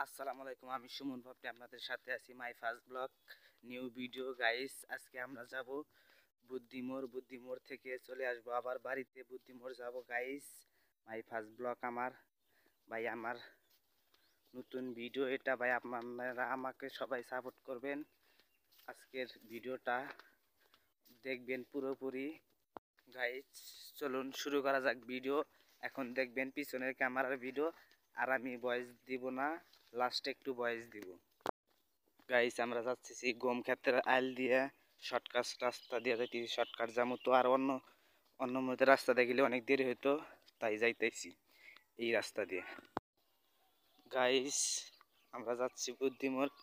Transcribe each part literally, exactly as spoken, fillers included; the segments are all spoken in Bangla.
আসসালামু আলাইকুম, আমি সুমন ভাবটি আপনাদের সাথে আছি my first blog new video guys. আজকে আমরা যাব বুদ্ধিমোড়। বুদ্ধিমোড় থেকে চলে আসবো আবার বাড়িতে। বুদ্ধিমোড় যাব গাইস। মাই ফার্স্ট ব্লগ আমার ভাই, আমার নতুন ভিডিও এটা ভাই। আপনারা আমাকে সবাই সাপোর্ট করবেন, আজকের ভিডিওটা দেখবেন পুরোপুরি গাইস। চলুন শুরু করা যাক ভিডিও। এখন দেখবেন পিছনের ক্যামেরার ভিডিও, আর আমি ভয়েস দিব না, লাস্টে একটু ভয়েস দিব গাইস। আমরা যাচ্ছি গম ক্ষেতের আইল দিয়ে, শর্টকাট রাস্তা দিয়ে যাইতেছি। শর্টকাট যাবো তো, আর অন্য অন্য মধ্যে রাস্তা দিয়ে গেলে অনেক দেরি হইতো, তাই যাইতেছি এই রাস্তা দিয়ে গাইস। আমরা যাচ্ছি বুদ্ধিমোড়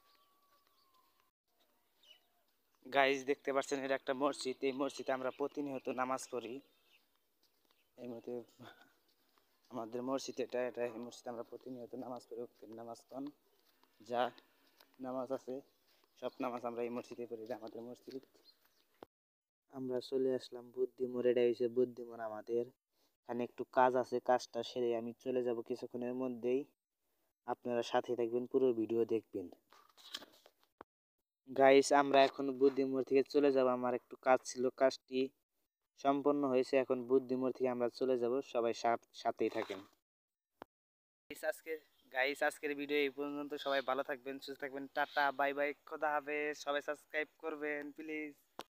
গাইস। দেখতে পাচ্ছেন এটা একটা মসজিদ। এই মসজিদে আমরা প্রতিনিয়ত নামাজ পড়ি। এই মধ্যে আমাদের মসজিদ এটা এটা এই মসজিদে আমরা প্রতিনিয়ত নামাজ পড়ি। নামাজ পান যা নামাজ আছে সব নামাজ আমরা এই মসজিদে পড়ি। এটা আমাদের মসজিদ। আমরা চলে আসলাম বুদ্ধিমোড়। এটা হয়েছে বুদ্ধিমোড় আমাদের। এখানে একটু কাজ আছে, কাজটা সেরে আমি চলে যাব কিছুক্ষণের মধ্যেই। আপনারা সাথে থাকবেন, পুরো ভিডিও দেখবেন গাইস। আমরা এখন বুদ্ধিমোড় থেকে চলে যাব। আমার একটু কাজ ছিল, কাজটি সম্পন্ন হয়েছে। এখন বুদ্ধিমোড় থেকে আমরা চলে যাব, সবাই সাথেই থাকেন আজকে গাইস। আজকের ভিডিও এই পর্যন্ত। সবাই ভালো থাকবেন, সুস্থ থাকবেন। টাটা বাই বাই, খোদা হাফেজ। সবাই সাবস্ক্রাইব করবেন প্লিজ।